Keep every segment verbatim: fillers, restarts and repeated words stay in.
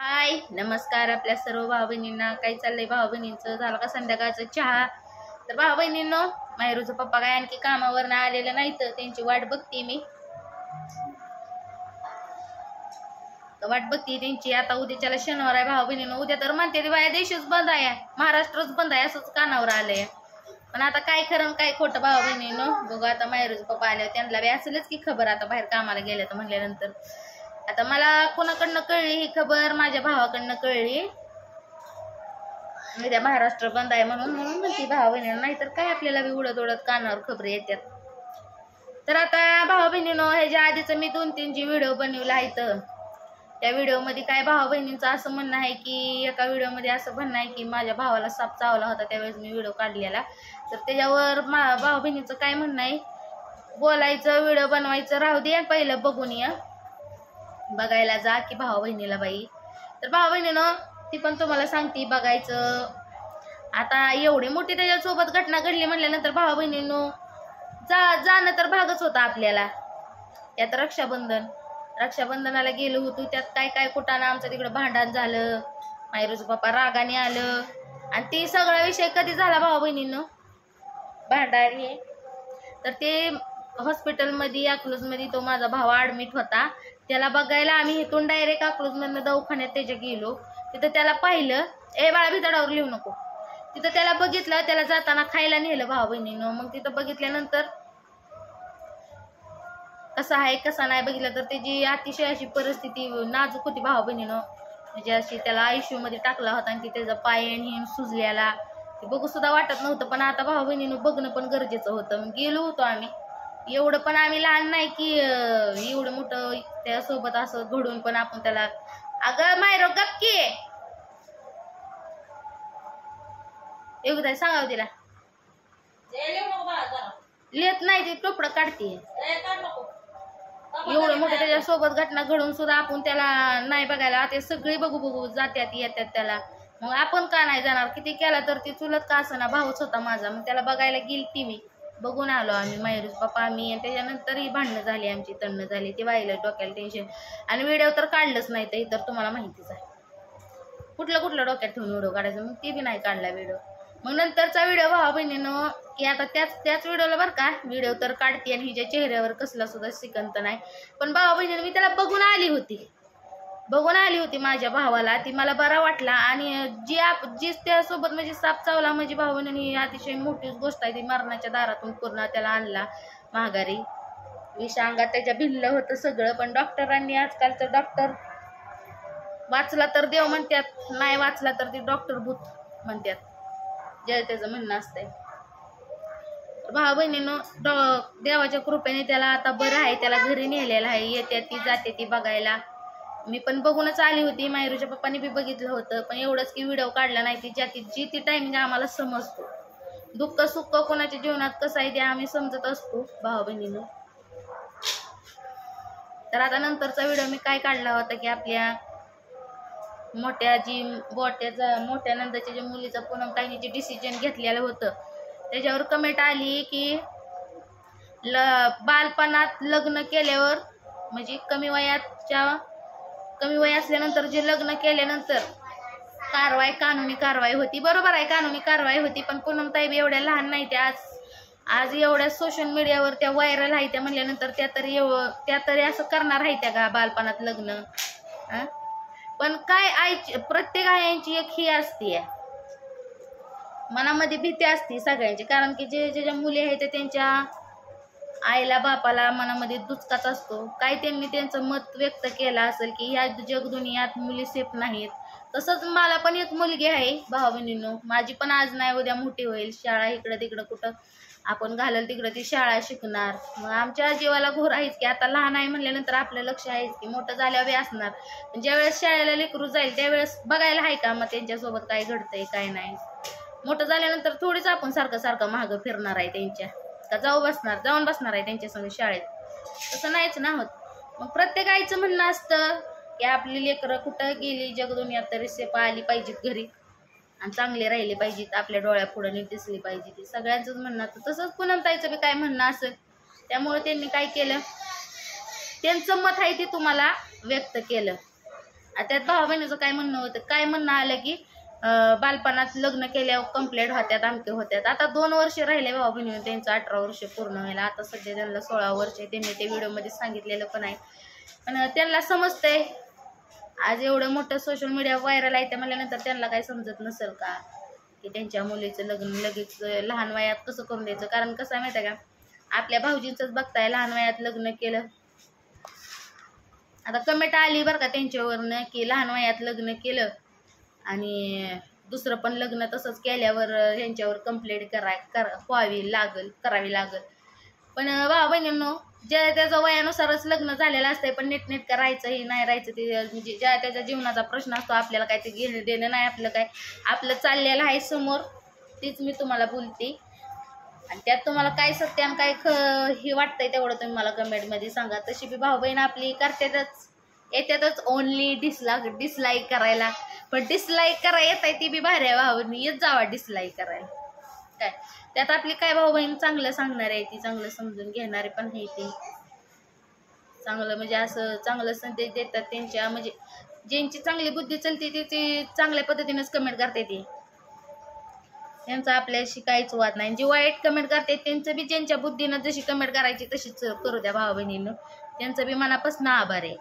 हाय नमस्कार आपल्या सर्व भाऊ बहिणींना. काय चाललंय भाऊ बहिणींचं? झालं का संध्याकाळचं चहा? तर भाऊ बहिणींनो, मायरूचं पप्पा काय आणखी कामावर ना आलेलं नाही, तर त्यांची वाट बघते मी. वाट बघते त्यांची. आता उद्याच्याला शनिवार आहे भाऊ बहिणींनो. उद्या तर म्हणते ते बाया देशच बंद आहे, महाराष्ट्रच बंद आहे असंच कानावर आलंय. पण आता काय खरं काय खोटं भाऊ बहिणींनो बघू. आता मायरूचं पप्पा आल्यावर त्यांना बी असेलच की खबर, आता बाहेर कामाला गेल्या तर म्हणल्यानंतर. आता मला कोणाकडनं कळली ही खबर? माझ्या भावाकडनं कळली. उद्या महाराष्ट्र बंद आहे म्हणून म्हणून म्हणते भाऊ बहिणीनं, नाहीतर काय आपल्याला बी उडत उडत कानावर खबर येतात. तर आता भाऊ बहिणीनं, ह्याच्या आधीच मी दोन तीन जी व्हिडिओ बनवला आहे, तर त्या व्हिडिओमध्ये काय भाऊ बहिणींचं असं म्हणणं आहे की, एका व्हिडिओमध्ये असं म्हणणं आहे की माझ्या भावाला साप चावला होता त्यावेळेस मी व्हिडिओ काढलेला. तर त्याच्यावर भाऊ बहिणीचं काय म्हणणं आहे, बोलायचं व्हिडिओ बनवायचं राहू दे, पहिलं बघून या, बघायला जा की भाऊ बहिणीला बाई. तर भाऊ बहिणीनं ती पण तुम्हाला सांगते बघायचं. आता एवढी मोठी त्याच्यासोबत घटना घडली म्हणल्यानंतर भाऊ बहिणीनं जा जाणं तर भागच होता आपल्याला. त्यात रक्षाबंधन रक्षाबंधनाला गेलो होतो, त्यात काय काय कुठाना आमचं तिकडं भांडण झालं, मायरूचं पप्पा रागाने आलं. आणि ते सगळा विषय कधी झाला भाऊ बहिणीनं? भांडण हे तर ते हॉस्पिटलमध्ये अकलूजमध्ये तो माझा भाऊ ॲडमिट होता. त्याला बघायला आम्ही इथून डायरेक्ट अकलूजमधनं दवाखान्यात त्याच्या गेलो. तिथं त्याला पाहिलं, ए बाळा भितडावर लिहू नको. तिथं त्याला बघितलं, त्याला जाताना खायला नेलं भाऊ बहिणीनं. मग तिथं बघितल्यानंतर कसं आहे कसं नाही बघितलं तर त्याची अतिशय अशी परिस्थिती नाजूक होती भाऊ बहिणीनं. म्हणजे अशी त्याला आयसीयू मध्ये टाकला होता आणि त्याचा पाय आणि सुजल्याला ते बघू सुद्धा वाटत नव्हतं. पण आता भाऊ बहिणीनं बघणं पण गरजेचं होतं. मग गेलो होतो आम्ही. एवढं पण आम्ही लहान नाही की एवढं मोठं त्यासोबत असं घडून पण आपण त्याला, अगं मायरो गप्की एवढं सांगावं तिला, लिहित नाही ती टोपडं काढते. एवढं मोठं त्याच्यासोबत घटना घडून सुद्धा आपण त्याला नाही बघायला. आता सगळी बघू बघू जात्यात येतात त्याला, मग आपण का नाही जाणार? किती केला तर ती चुलत का असं ना भाऊच होता माझा. मग त्याला बघायला गेली ती मी, बघून आलो आम्ही मायरूच पप्पा आम्ही. आणि त्याच्यानंतरही भांडणं झाली आमची, तणणं झाली. ते व्हायला डोक्याला टेन्शन. आणि व्हिडिओ तर काढलंच नाही, तर इतर तुम्हाला माहितीच आहे कुठलं कुठलं डोक्यात ठेवून व्हिडिओ काढायचं. मग ते बी नाही काढला व्हिडिओ. मग नंतरचा व्हिडिओ भावा बहिणीनं की आता त्याच त्याच व्हिडिओला बरं का, व्हिडिओ तर काढते आणि हिच्या चेहऱ्यावर कसला सुद्धा सिकंत नाही. पण भावा बहिणीनं मी त्याला बघून आली होती, बघून आली होती माझ्या भावाला. ती मला बरा वाटला. आणि जी आप जी त्यासोबत म्हणजे साप चावला म्हणजे भाऊ बहिणी अतिशय मोठी गोष्ट आहे. ती मरणाच्या दारातून पूर्ण त्याला आणला माघारी. विष अंगात त्याच्या भिनलं होतं सगळं. पण डॉक्टरांनी, आजकालचं डॉक्टर, वाचला तर देव म्हणतात, नाही वाचला तर ते डॉक्टर भूत म्हणतात, जे त्याचं म्हणणं असतंय. भाऊ बहिणीनं डॉ देवाच्या कृपेने त्याला आता बरं आहे. त्याला घरी नेलेलं आहे. येते ती जाते ती बघायला. मी पण बघूनच आली होती. मायरूच्या पप्पानी बी बघितलं होतं. पण एवढंच की व्हिडिओ काढला नाही. ती ज्या ती जी ती टायमिंग आम्हाला समजतो. दुःख सुख कोणाच्या जीवनात कसं आहे ते आम्ही समजत असतो भाऊ बहिणीनं. तर आता नंतरचा व्हिडिओ मी काय काढला होता की आपल्या मोठ्या जी मोठ्याचा मोठ्या नंदाच्या जे मुलीचं पूनम ताईने जे डिसिजन घेतलेलं होतं, त्याच्यावर कमेंट आली की ल बालपणात लग्न केल्यावर म्हणजे कमी वयाच्या कमी वय असल्यानंतर जे लग्न केल्यानंतर कारवाई कानूनी कारवाई होती. बरोबर आहे, कानूनी कारवाई होती. पण पूनम ताई बी एवढ्या लहान नाही त्या. आज आज एवढ्या सोशल मीडियावर त्या व्हायरल आहे त्या म्हणल्यानंतर त्या तरी एव त्या तरी असं करणार आहे त्या का बालपणात लग्न? पण काय आईची प्रत्येक आयांची एक ही असते, मनामध्ये भीती असते सगळ्यांची. कारण की जे ज्या मुली आहेत ते त्यांच्या आईला बापाला मनामध्ये दुचकाच असतो. काय त्यांनी त्यांचं मत व्यक्त केलं असेल की ह्या जगदुनियात मुली सेफ नाहीत. तसंच मला पण एक मुलगी आहे भाऊ बहिणींनो. माझी पण आज नाही उद्या मोठी होईल. शाळा इकडं तिकडं कुठं आपण घालल तिकडं ती शाळा शिकणार. मग आमच्या जीवाला घोर आहेच की. आता लहान आहे म्हणल्यानंतर आपलं लक्ष आहेच की, मोठं झाल्यावर असणार. ज्यावेळेस शाळेला लेकरू जाईल त्यावेळेस बघायला आहे का मग त्यांच्यासोबत काय घडतंय काय नाही. मोठं झाल्यानंतर थोडीच आपण सारखं सारखं मागं फिरणार आहे त्यांच्या, का जाऊ बसणार जाऊन बसणार आहे त्यांच्यासमोर शाळेत? तसं नाहीच ना होत. मग प्रत्येक आईचं म्हणणं असतं की आपली लेकरं कुठं गेली जगदुनियात तरी सेफ आली पाहिजेत घरी आणि चांगले राहिले पाहिजेत, आपल्या डोळ्यापुढे नीट दिसली पाहिजे. ते सगळ्यांचंच म्हणणं असतं. तसंच पूनम ताईचं बी काय म्हणणं असेल. त्यामुळे त्यांनी काय केलं, त्यांचं मत आहे ते तुम्हाला व्यक्त केलं. त्यात भावा बहिणीचं काय म्हणणं होतं, काय म्हणणं आलं की बालपणात लग्न केल्यावर कंप्लेंट होत्यात, आमके होत्यात. आता दोन वर्ष राहिले भावा बहिणी त्यांचं अठरा वर्ष पूर्ण व्हायला. आता सध्या त्यांना सोळा वर्ष आहे. त्यांनी ते व्हिडिओमध्ये सांगितलेलं पण आहे. पण त्यांना समजतंय, आज एवढं मोठं सोशल मीडिया व्हायरल आहे त्या म्हणल्यानंतर त्यांना काही समजत नसेल का की त्यांच्या मुलीचं लग्न लगेच लहान वयात कसं करून द्यायचं. कारण कसं आहे माहिती आहे का, आपल्या भाऊजींचंच बघताय, लहान वयात लग्न केलं. आता कमेंट आली बरं का त्यांच्यावरनं की लहान वयात लग्न केलं आणि दुसरं पण लग्न तसंच केल्यावर ह्यांच्यावर कंप्लेंट कराय कर व्हावी लागल करावी लागल. पण भावा बहिणींनो, ज्या त्याच्या वयानुसारच लग्न झालेलं असतंय. पण नीटनीट करायचं ही नाही राहायचं ते म्हणजे ज्या त्याच्या जीवनाचा प्रश्न असतो. आपल्याला काय ते घेणं देणं नाही, आपलं काय आपलं चाललेलं आहे समोर, तीच मी तुम्हाला बोलते. आणि त्यात तुम्हाला काय सत्य आणि काय ख हे वाटतंय तेवढं तुम्ही मला कमेंटमध्ये सांगा. तशी बी भाऊ बहीण आपली करतातच, येतातच ओनली डिसलाईक डिसलाईक करायला. पण डिसलाईक करा येत आहे ती बी भारी आहे भाऊ बहिणी, येत जावा डिसलाईक करायला. काय त्यात आपली काय भाऊ बहीण चांगलं सांगणार आहे, ती चांगलं समजून घेणारे पण आहे, ती चांगलं म्हणजे असं चांगलं संदेश देतात. त्यांच्या म्हणजे ज्यांची चांगली बुद्धी चलते ती ती चांगल्या पद्धतीनेच कमेंट करते. ती त्यांचं आपल्याशी काहीच वाद नाही. जे वाईट कमेंट करते त्यांचं बी ज्यांच्या बुद्धीनं जशी कमेंट करायची तशीच करू द्या भावा बहिणीनं, त्यांचं बी मनापासून आभार आहे.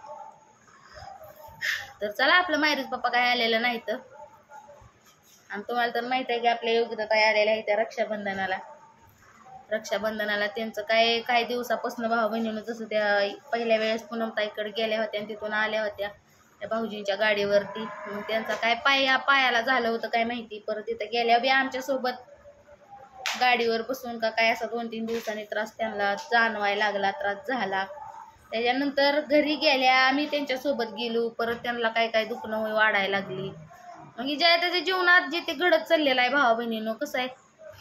तर चला, आपलं मायरूच पप्पा काय आलेलं नाही तर, आणि तुम्हाला तर माहित आहे की आपल्या योग्यता काय आलेल्या आहे त्या रक्षाबंधनाला. रक्षाबंधनाला त्यांचं काय काही दिवसापासून भाऊ बहिणीनं जसं त्या पहिल्या वेळेस पूनमताईकडे गेल्या होत्या आणि तिथून आल्या होत्या त्या भाऊजींच्या गाडीवरती. मग त्यांचा काय पाया पायाला झालं होतं काय माहिती. परत तिथं गेल्या बी आमच्यासोबत गाडीवर बसून का काय असा दोन तीन दिवसांनी त्रास त्यांना जाणवायला लागला, त्रास झाला. त्याच्यानंतर घरी गेल्या, आम्ही त्यांच्यासोबत गेलो. परत त्यांना काय काय दुखणं वाढायला लागली. मग ज्या त्याच्या जीवनात जे ते घडत चाललेलं आहे भावा बहिणीनं, कसं आहे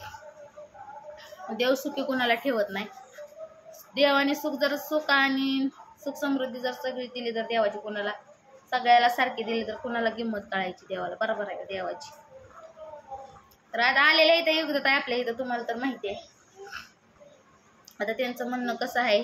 देव सुखी कुणाला ठेवत नाही. देवाने सुख जर सुख आणि सुख समृद्धी जर सगळी दिली तर देवाची कुणाला सगळ्याला सारखी दिली तर कुणाला किंमत कळायची देवाला, बरोबर आहे का देवाची. तर आता आलेल्या इथं योग्यता आहे आपल्या इथं, तुम्हाला तर माहिती आहे. आता त्यांचं म्हणणं कसं आहे,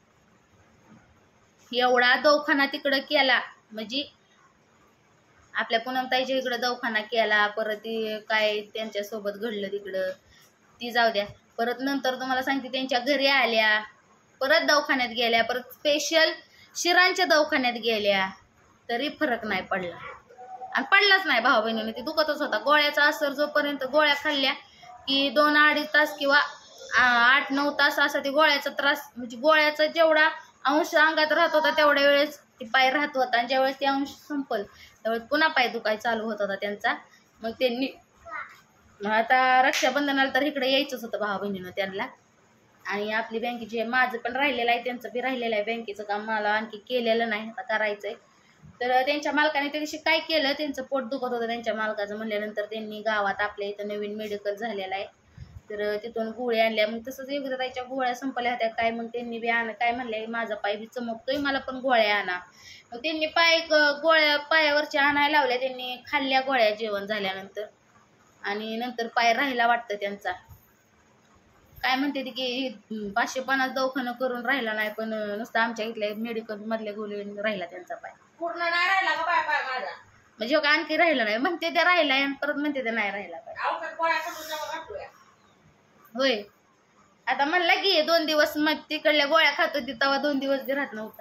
एवढा दवाखाना तिकडं केला म्हणजे आपल्या पूनमताईच्या इकडं दवाखाना केला, परत काय त्यांच्यासोबत घडलं तिकडं ती जाऊ द्या. परत नंतर तुम्हाला सांगते त्यांच्या घरी आल्या, परत दवाखान्यात गेल्या, परत स्पेशल शिरांच्या दवाखान्यात गेल्या, तरी फरक नाही पडला. आणि पडलाच नाही भाऊ बहिणीने, ती दुखतच होता. गोळ्याचा असर जोपर्यंत गोळ्या खाल्ल्या की दोन अडीच तास किंवा आठ नऊ तास असा ते गोळ्याचा त्रास म्हणजे गोळ्याचा जेवढा अंश अंगात राहत होता तेवढ्या वेळेस ती पाय राहत होता. आणि ज्यावेळेस ते अंश संपल त्यावेळेस पुन्हा पाय दुखाय चालू होत होता त्यांचा. मग त्यांनी आता रक्षाबंधनाला तर इकडे यायचंच होतं भावा बहिणीनं त्यांना. आणि आपली बँकेची माझं पण राहिलेलं आहे, त्यांचं बी राहिलेलं आहे बँकेचं काम, मला आणखी केलेलं नाही, आता करायचंय. तर त्यांच्या मालकाने त्या दिवशी काय केलं, त्यांचं पोट दुखत होतं त्यांच्या मालकाचं म्हणल्यानंतर त्यांनी गावात आपल्या इथं नवीन मेडिकल झालेलं आहे तर तिथून गोळ्या आणल्या. मग तसंच एकदा त्याच्या गोळ्या संपल्या होत्या काय, मग त्यांनी बी आण काय म्हणले माझा पाय बी चमकतोय मला पण गोळ्या आणा. मग त्यांनी पाय गोळ्या पायावरच्या आणायला लावल्या, त्यांनी खाल्ल्या गोळ्या जेवण झाल्यानंतर. आणि नंतर पाय राहिला वाटतं त्यांचा, काय म्हणते ते की पाचशे पन्नास दवाखानं करून राहिला नाही, पण नुसतं आमच्या इथल्या मेडिकल मधल्या गोळी राहिला त्यांचा पाय, पूर्ण नाही राहिला का पाय पाय माझा म्हणजे आणखी राहिला नाही. म्हणते ते राहिलाय आणि परत म्हणते ते नाही राहिला पाय. होय, आता म्हणला की दोन दिवस मग तिकडल्या गोळ्या खात होती तेव्हा दोन दिवस बी राहत नव्हता.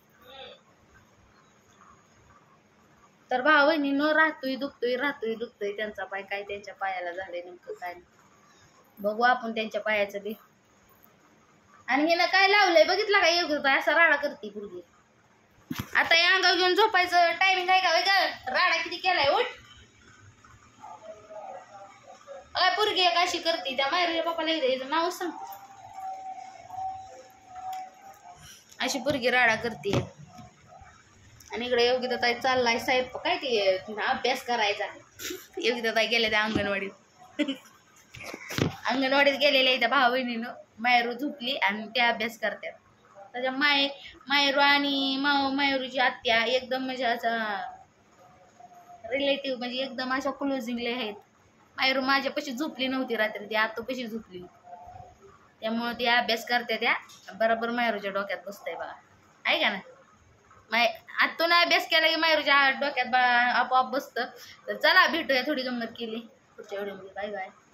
तर भाऊ बहिणी न राहतोय दुखतोय राहतोय दुखतोय त्यांचा पाय, काय त्यांच्या पायाला झालंय नेमकं काय बघू आपण त्यांच्या पायाचं बी. आणि हिनं काय लावलंय बघितलं का, योग्य असा राडा करते पुरगी. आता या अंगावर घेऊन झोपायचं टायमिंग आहे का वय का, राडा किती केलाय उठ. काय पुरगी एक अशी करते, त्या मायरूच्या पप्पाला एकदा नाव सांग, अशी पुरगी राडा करते. आणि इकडे योगिताताई चाललाय साहेब काय ते अभ्यास करायचा. योगिताताई गेले त्या अंगणवाडीत अंगणवाडीत गेलेल्या त्या भाऊ बहिणीनं. मायरू झोपली आणि त्या अभ्यास करतात. त्याच्या माय मायरू आणि माव मायरूची आत्या एकदम म्हणजे असा रिलेटिव्ह म्हणजे एकदम अशा क्लोजिंगले आहेत. मायरू माझ्यापाशी झोपली नव्हती रात्री, ती आतोपाशी झोपली, त्यामुळे ती अभ्यास करते त्या बरोबर मायरूच्या डोक्यात बसतंय बघा, आहे का ना. माय आतून अभ्यास केला की मायरूच्या डोक्यात बा आपोआप बसतं. तर चला भेटूया, थोडी गंमत केली पुढच्या व्हिडिओमध्ये. Bye bye.